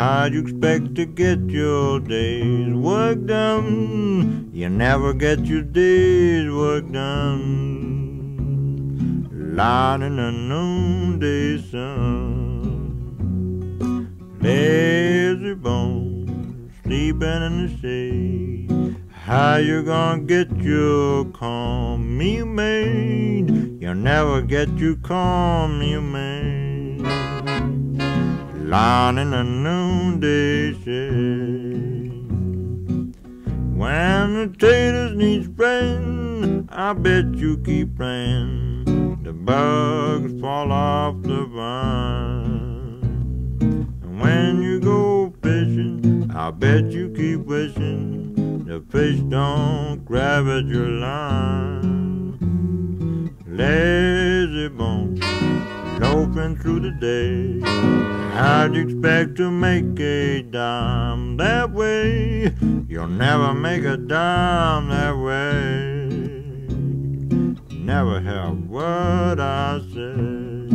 How'd you expect to get your day's work done? You never get your day's work done. Lying in the noonday sun, lazybones sleeping in the shade. How you gonna get your calm, you made? You'll never get your calm, you made. Lying in the noonday shade. When the taters need spraying, I bet you keep praying the bugs fall off the vine. And when you go fishing, I bet you keep wishing the fish don't grab at your line. Lazybones loafing through the day. How'd you expect to make a dime that way? You'll never make a dime that way. Never have what I say.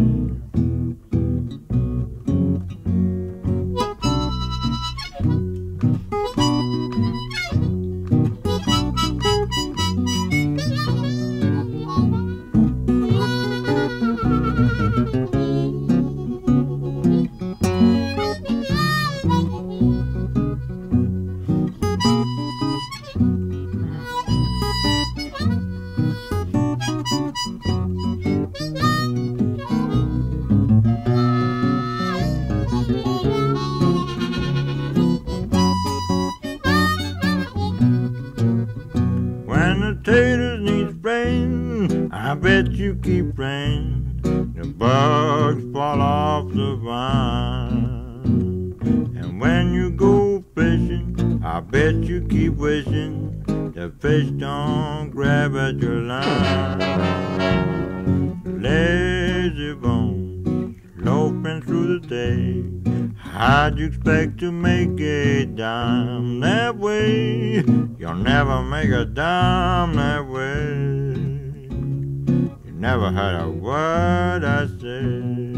Taters need spraying, I bet you keep praying the bugs fall off the vine. And when you go fishing, I bet you keep wishing the fish don't grab at your line. Lazybones loafing through the day. How'd you expect to make a dime that way? You'll never make a dime that way. You never heard a word I say.